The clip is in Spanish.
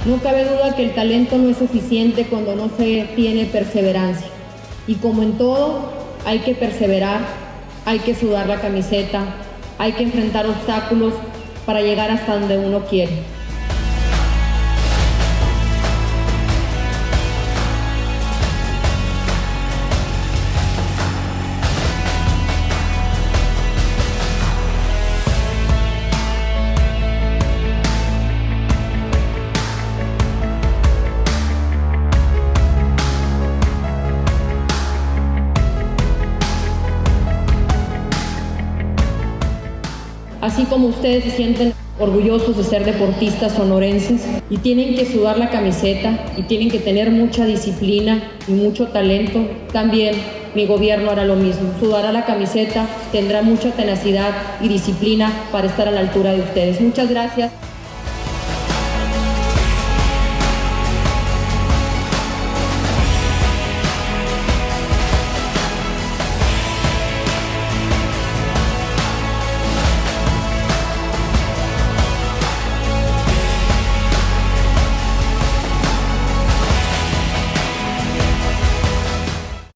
No cabe duda que el talento no es suficiente cuando no se tiene perseverancia. Y como en todo, hay que perseverar, hay que sudar la camiseta, hay que enfrentar obstáculos para llegar hasta donde uno quiere. Así como ustedes se sienten orgullosos de ser deportistas sonorenses y tienen que sudar la camiseta y tienen que tener mucha disciplina y mucho talento, también mi gobierno hará lo mismo. Sudará la camiseta, tendrá mucha tenacidad y disciplina para estar a la altura de ustedes. Muchas gracias.